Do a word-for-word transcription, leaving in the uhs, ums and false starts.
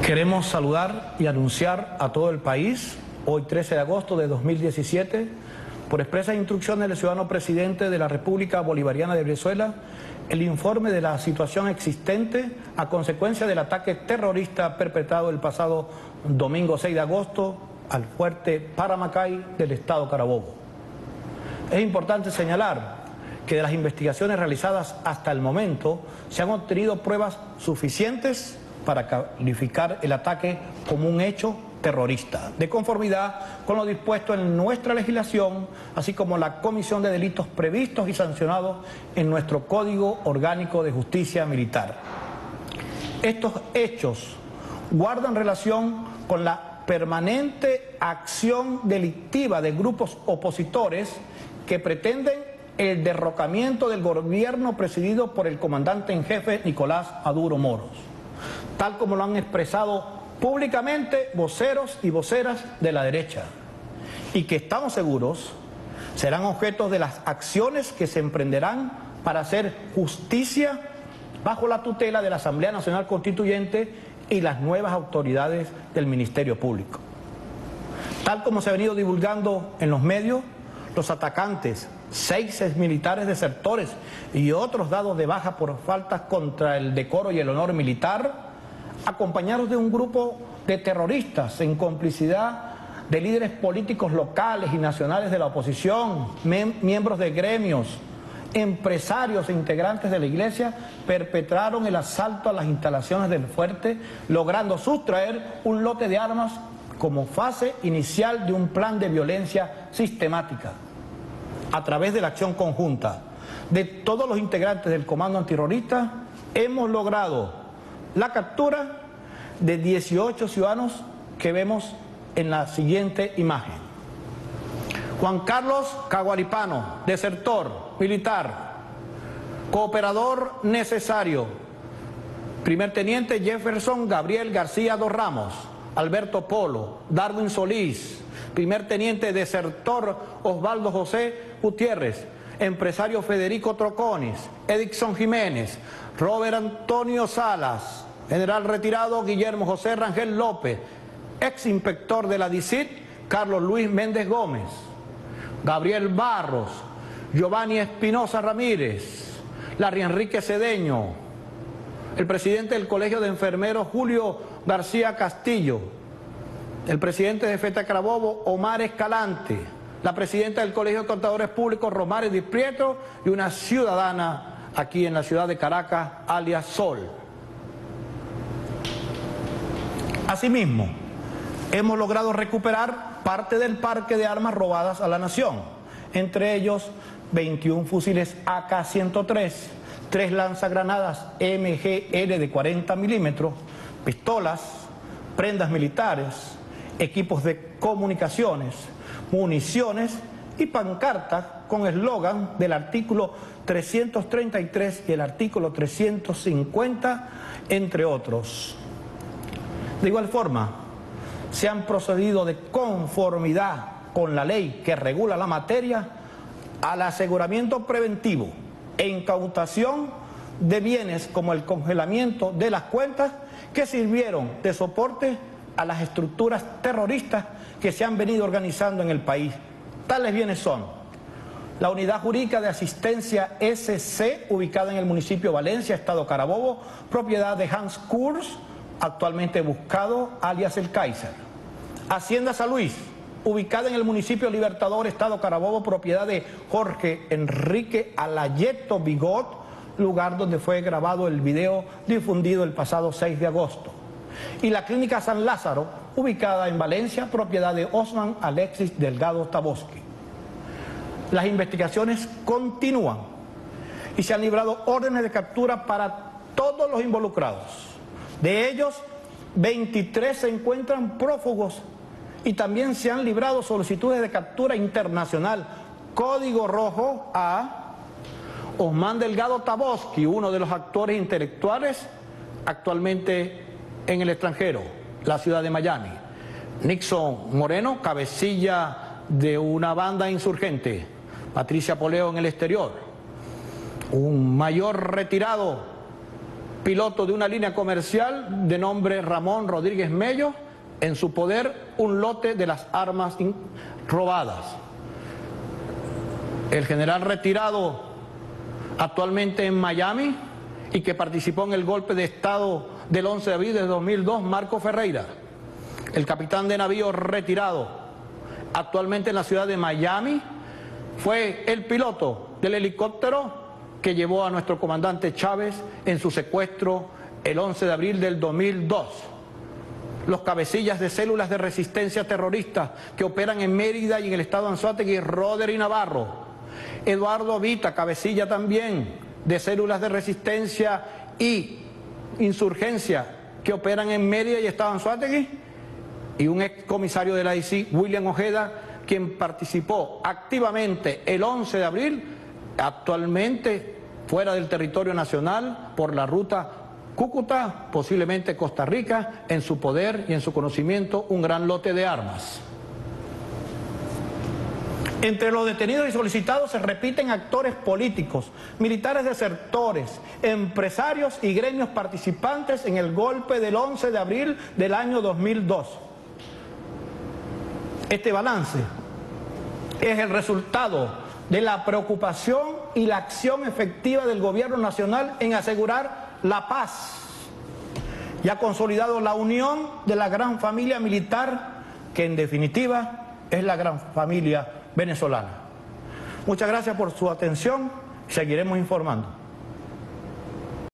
Queremos saludar y anunciar a todo el país, hoy trece de agosto de dos mil diecisiete, por expresas instrucciones del ciudadano presidente de la República Bolivariana de Venezuela, el informe de la situación existente a consecuencia del ataque terrorista perpetrado el pasado domingo seis de agosto al fuerte Paramacay del estado Carabobo. Es importante señalar que de las investigaciones realizadas hasta el momento se han obtenido pruebas suficientes para calificar el ataque como un hecho terrorista, de conformidad con lo dispuesto en nuestra legislación, así como la comisión de delitos previstos y sancionados en nuestro Código Orgánico de Justicia Militar. Estos hechos guardan relación con la permanente acción delictiva de grupos opositores que pretenden el derrocamiento del gobierno presidido por el comandante en jefe Nicolás Maduro Moros, tal como lo han expresado públicamente voceros y voceras de la derecha, y que estamos seguros serán objetos de las acciones que se emprenderán para hacer justicia bajo la tutela de la Asamblea Nacional Constituyente y las nuevas autoridades del Ministerio Público. Tal como se ha venido divulgando en los medios, los atacantes, seis exmilitares desertores y otros dados de baja por faltas contra el decoro y el honor militar, acompañados de un grupo de terroristas en complicidad de líderes políticos locales y nacionales de la oposición, miembros de gremios, empresarios e integrantes de la iglesia, perpetraron el asalto a las instalaciones del fuerte, logrando sustraer un lote de armas como fase inicial de un plan de violencia sistemática. A través de la acción conjunta de todos los integrantes del comando antiterrorista, hemos logrado la captura de dieciocho ciudadanos que vemos en la siguiente imagen. Juan Carlos Caguaripano, desertor militar, cooperador necesario. Primer teniente Jefferson Gabriel García dos Ramos, Alberto Polo, Darwin Solís. Primer teniente desertor Osvaldo José Gutiérrez, empresario Federico Troconis, Edixon Jiménez, Robert Antonio Salas, general retirado Guillermo José Rangel López, ex inspector de la D I C I T Carlos Luis Méndez Gómez, Gabriel Barros, Giovanni Espinosa Ramírez, Larry Enrique Cedeño, el presidente del Colegio de Enfermeros Julio García Castillo, el presidente de FETA Carabobo Omar Escalante, la presidenta del Colegio de Contadores Públicos Romares Di Prieto y una ciudadana aquí en la ciudad de Caracas, alias Sol. Asimismo, hemos logrado recuperar parte del parque de armas robadas a la nación, entre ellos veintiún fusiles A K ciento tres, tres lanzagranadas M G L de cuarenta milímetros, pistolas, prendas militares, equipos de comunicaciones, municiones y pancartas con eslogan del artículo trescientos treinta y tres y el artículo trescientos cincuenta, entre otros. De igual forma, se han procedido de conformidad con la ley que regula la materia al aseguramiento preventivo e incautación de bienes como el congelamiento de las cuentas que sirvieron de soporte a las estructuras terroristas que se han venido organizando en el país. Tales bienes son la Unidad Jurídica de Asistencia S C, ubicada en el municipio de Valencia, estado Carabobo, propiedad de Hans Kurz, actualmente buscado, alias El Kaiser. Hacienda San Luis, ubicada en el municipio Libertador, estado Carabobo, propiedad de Jorge Enrique Alayeto Bigot, lugar donde fue grabado el video difundido el pasado seis de agosto. Y la Clínica San Lázaro, ubicada en Valencia, propiedad de Osman Alexis Delgado Taboski. Las investigaciones continúan y se han librado órdenes de captura para todos los involucrados. De ellos, veintitrés se encuentran prófugos y también se han librado solicitudes de captura internacional. Código rojo a Osman Delgado Taboski, uno de los actores intelectuales actualmente en el extranjero, la ciudad de Miami. Nixon Moreno, cabecilla de una banda insurgente. Patricia Poleo en el exterior. Un mayor retirado piloto de una línea comercial de nombre Ramón Rodríguez Mello, en su poder un lote de las armas robadas. El general retirado actualmente en Miami y que participó en el golpe de Estado del once de abril de dos mil dos, Marco Ferreira. El capitán de navío retirado actualmente en la ciudad de Miami fue el piloto del helicóptero que llevó a nuestro comandante Chávez en su secuestro el once de abril del dos mil dos. Los cabecillas de células de resistencia terrorista que operan en Mérida y en el estado de Anzoátegui, Roderick Navarro. Eduardo Vita, cabecilla también de células de resistencia y insurgencia que operan en Mérida y estado de Anzoátegui. Y un ex comisario de la I C I, William Ojeda, quien participó activamente el once de abril, actualmente fuera del territorio nacional por la ruta Cúcuta, posiblemente Costa Rica, en su poder y en su conocimiento un gran lote de armas. Entre los detenidos y solicitados se repiten actores políticos, militares desertores, empresarios y gremios participantes en el golpe del once de abril del año dos mil dos. Este balance es el resultado de la preocupación y la acción efectiva del gobierno nacional en asegurar la paz y ha consolidado la unión de la gran familia militar que en definitiva es la gran familia venezolana. Muchas gracias por su atención, seguiremos informando.